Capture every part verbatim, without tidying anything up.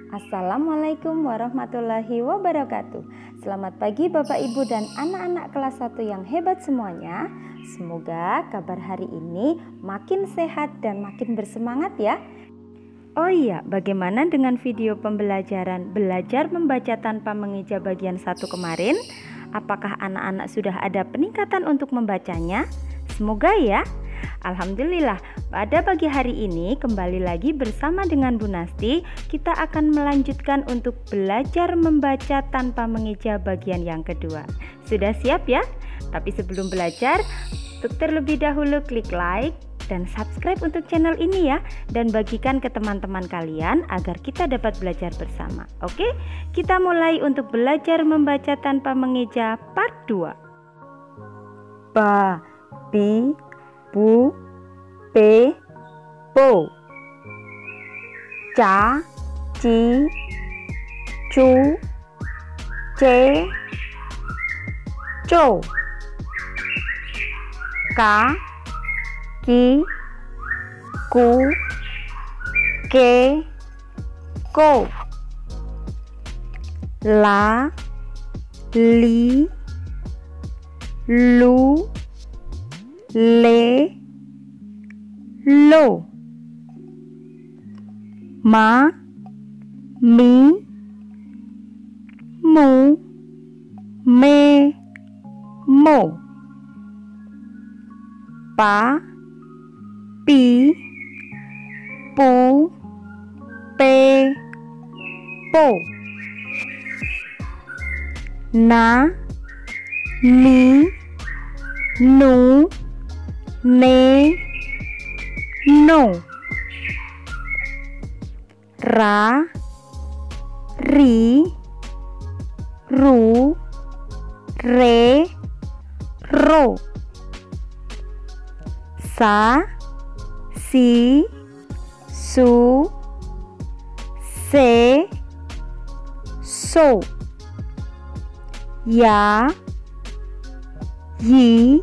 Assalamualaikum warahmatullahi wabarakatuh. Selamat pagi Bapak Ibu dan anak-anak kelas satu yang hebat semuanya. Semoga kabar hari ini makin sehat dan makin bersemangat ya. Oh iya, bagaimana dengan video pembelajaran belajar membaca tanpa mengeja bagian satu kemarin? Apakah anak-anak sudah ada peningkatan untuk membacanya? Semoga ya. Alhamdulillah, pada pagi hari ini kembali lagi bersama dengan Bu Nasti, kita akan melanjutkan untuk belajar membaca tanpa mengeja bagian yang kedua. Sudah siap ya? Tapi sebelum belajar, untuk terlebih dahulu klik like dan subscribe untuk channel ini ya, dan bagikan ke teman-teman kalian agar kita dapat belajar bersama. Oke, kita mulai untuk belajar membaca tanpa mengeja part dua. Ba, bi, bu, pe, po, ca, ci, cu, ce, co, ka, ki, ku, ke, ko, la, li, lu, le, lo, ma, mi, mu, me, mo, pa, pi, pu, pe, po, na, ni, nu, ne, no, ra, ri, ru, re, ro, sa, si, su, se, so, ya, yi,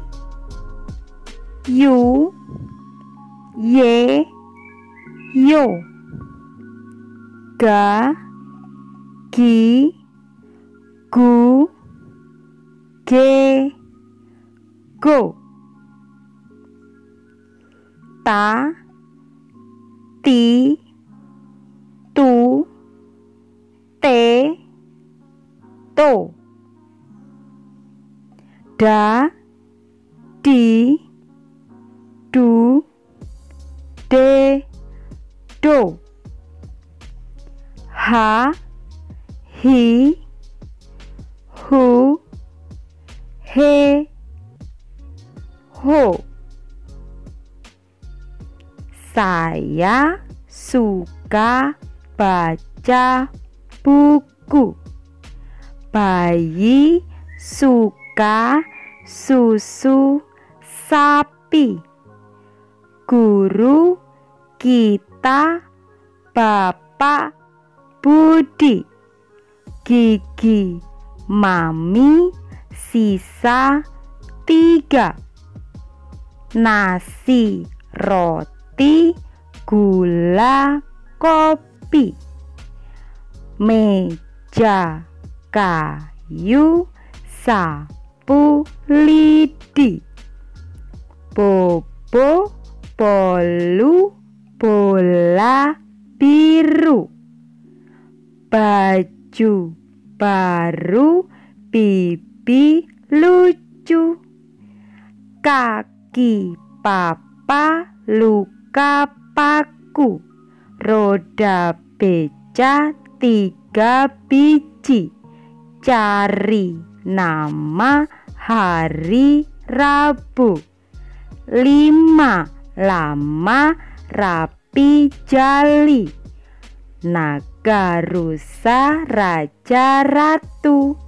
yu, ye, yo, ga, gi, gu, ge, go, ta, ti, tu, te, to, da, di, du, de, do, ha, hi, hu, he, ho. Saya suka baca buku. Bayi suka susu sapi. Guru kita Bapak Budi. Gigi Mami sisa tiga. Nasi, roti, gula, kopi. Meja kayu, sapu lidi. Bobo, bolu, bola biru. Baju baru, bibi lucu. Kaki papa luka paku. Roda beca tiga biji. Cari nama hari Rabu. Lima lama rapi jali. Naga rusa raja ratu.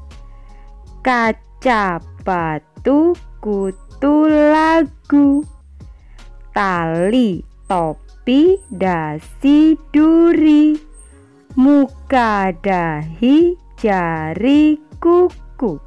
Kaca batu kutu lagu. Tali topi dasi duri. Muka dahi jari kuku.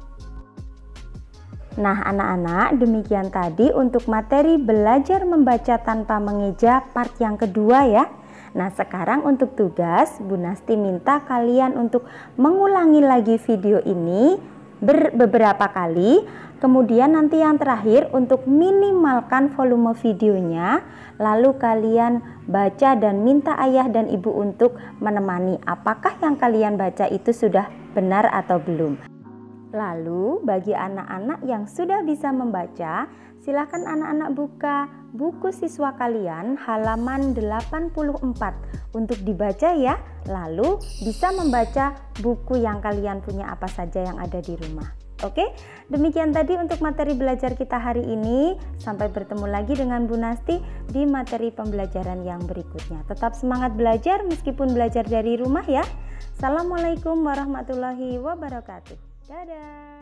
Nah anak-anak, demikian tadi untuk materi belajar membaca tanpa mengeja part yang kedua ya. Nah, sekarang untuk tugas, Bu Nasti minta kalian untuk mengulangi lagi video ini ber beberapa kali. Kemudian nanti yang terakhir untuk minimalkan volume videonya, lalu kalian baca dan minta ayah dan ibu untuk menemani. Apakah yang kalian baca itu sudah benar atau belum? Lalu bagi anak-anak yang sudah bisa membaca, silakan anak-anak buka buku siswa kalian halaman delapan puluh empat untuk dibaca ya. Lalu bisa membaca buku yang kalian punya apa saja yang ada di rumah. Oke, demikian tadi untuk materi belajar kita hari ini. Sampai bertemu lagi dengan Bu Nasti di materi pembelajaran yang berikutnya. Tetap semangat belajar meskipun belajar dari rumah ya. Assalamualaikum warahmatullahi wabarakatuh. Dadah.